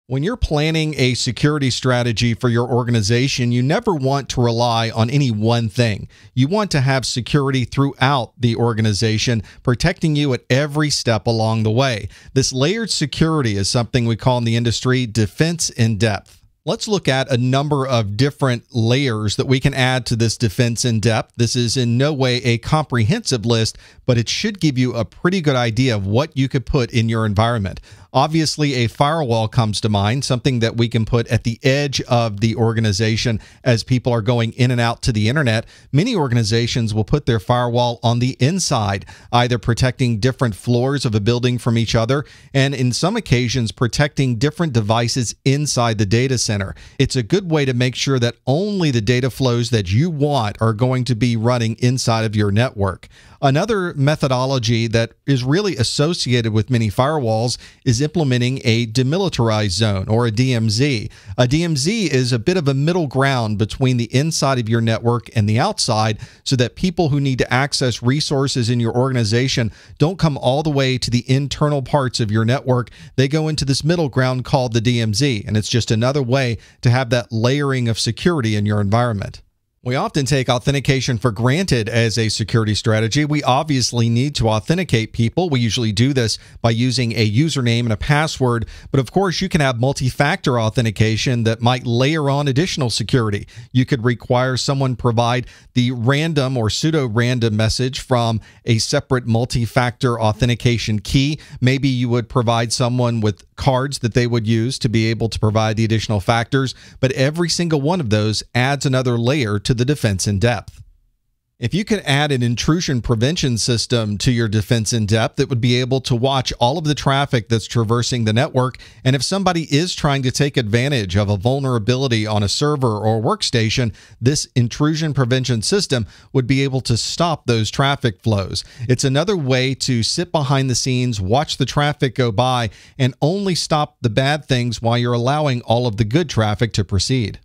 When you're planning a security strategy for your organization, you never want to rely on any one thing. You want to have security throughout the organization, protecting you at every step along the way. This layered security is something we call in the industry defense in depth. Let's look at a number of different layers that we can add to this defense in depth. This is in no way a comprehensive list, but it should give you a pretty good idea of what you could put in your environment. Obviously, a firewall comes to mind, something that we can put at the edge of the organization as people are going in and out to the internet. Many organizations will put their firewall on the inside, either protecting different floors of a building from each other, and in some occasions, protecting different devices inside the data center. It's a good way to make sure that only the data flows that you want are going to be running inside of your network. Another methodology that is really associated with many firewalls is implementing a demilitarized zone, or a DMZ. A DMZ is a bit of a middle ground between the inside of your network and the outside, so that people who need to access resources in your organization don't come all the way to the internal parts of your network. They go into this middle ground called the DMZ, and it's just another way to have that layering of security in your environment. We often take authentication for granted as a security strategy. We obviously need to authenticate people. We usually do this by using a username and a password, but of course you can have multi-factor authentication that might layer on additional security. You could require someone provide the random or pseudo-random message from a separate multi-factor authentication key. Maybe you would provide someone with cards that they would use to be able to provide the additional factors, but every single one of those adds another layer to the defense in depth. If you could add an intrusion prevention system to your defense in depth, it would be able to watch all of the traffic that's traversing the network. And if somebody is trying to take advantage of a vulnerability on a server or workstation, this intrusion prevention system would be able to stop those traffic flows. It's another way to sit behind the scenes, watch the traffic go by, and only stop the bad things while you're allowing all of the good traffic to proceed.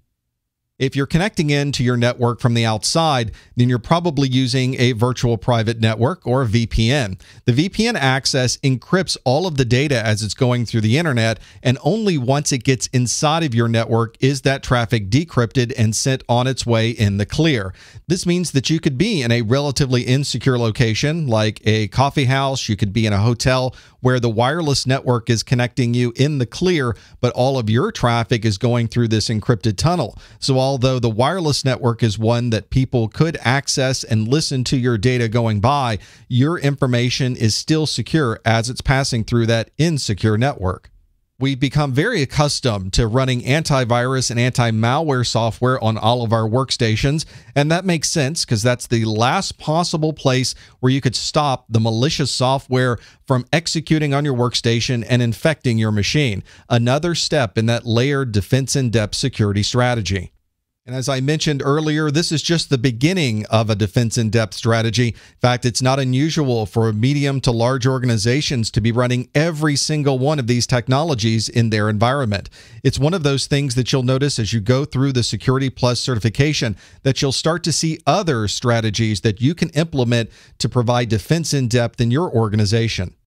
If you're connecting into your network from the outside, then you're probably using a virtual private network or a VPN. The VPN access encrypts all of the data as it's going through the internet, and only once it gets inside of your network is that traffic decrypted and sent on its way in the clear. This means that you could be in a relatively insecure location like a coffee house, you could be in a hotel where the wireless network is connecting you in the clear, but all of your traffic is going through this encrypted tunnel. So although the wireless network is one that people could access and listen to your data going by, your information is still secure as it's passing through that insecure network. We've become very accustomed to running antivirus and anti-malware software on all of our workstations, and that makes sense because that's the last possible place where you could stop the malicious software from executing on your workstation and infecting your machine. Another step in that layered defense in-depth security strategy. And as I mentioned earlier, this is just the beginning of a defense in-depth strategy. In fact, it's not unusual for medium to large organizations to be running every single one of these technologies in their environment. It's one of those things that you'll notice as you go through the Security Plus certification, that you'll start to see other strategies that you can implement to provide defense in-depth in your organization.